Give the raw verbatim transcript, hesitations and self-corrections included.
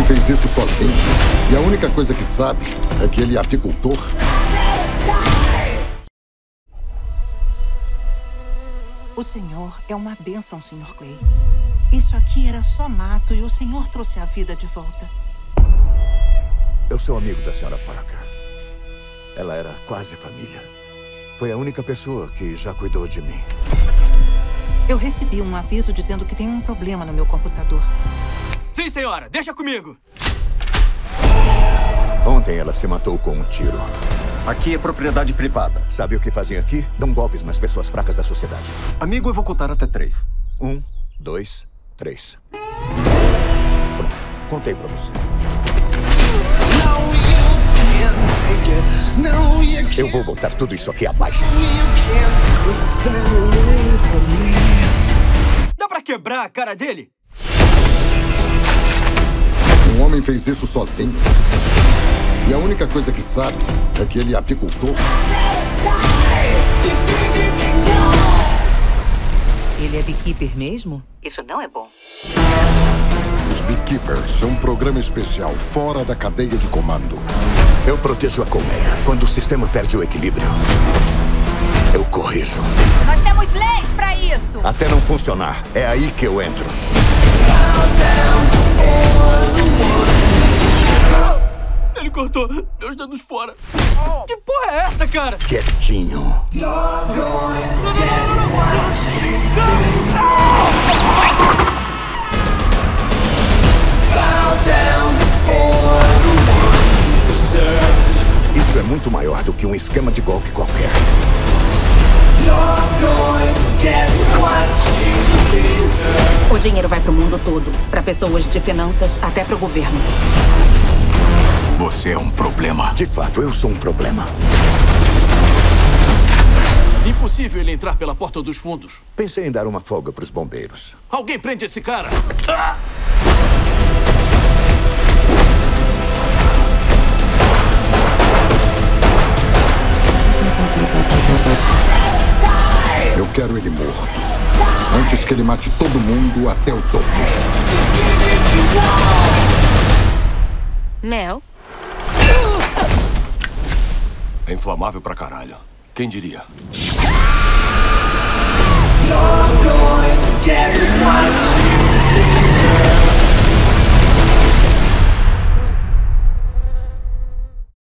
fez isso sozinho. E a única coisa que sabe é que ele é apicultor. O senhor é uma bênção, senhor Clay. Isso aqui era só mato e o senhor trouxe a vida de volta. Eu sou amigo da senhora Parker. Ela era quase família. Foi a única pessoa que já cuidou de mim. Eu recebi um aviso dizendo que tem um problema no meu computador. Sim, senhora. Deixa comigo. Ontem ela se matou com um tiro. Aqui é propriedade privada. Sabe o que fazem aqui? Dão golpes nas pessoas fracas da sociedade. Amigo, eu vou contar até três. Um, dois, três. Pronto. Contei pra você. Eu vou botar tudo isso aqui abaixo. Dá pra quebrar a cara dele? Um homem fez isso sozinho. E a única coisa que sabe é que ele é apicultor. Ele é beekeeper mesmo? Isso não é bom. Os Beekeepers é um programa especial fora da cadeia de comando. Eu protejo a colmeia. Quando o sistema perde o equilíbrio, eu corrijo. Nós temos leis pra isso. Até não funcionar. É aí que eu entro. Ele cortou meus dedos fora. Que porra é essa, cara? Quietinho. Isso é muito maior do que um esquema de golpe qualquer. O dinheiro vai pro mundo todo. Pra pessoas de finanças, até pro governo. Você é um problema. De fato, eu sou um problema. Impossível ele entrar pela porta dos fundos. Pensei em dar uma folga pros bombeiros. Alguém prende esse cara. Ah! Eu quero ele morto. Antes que ele mate todo mundo até o topo. Mel? É inflamável pra caralho. Quem diria? You're going to get what you deserve.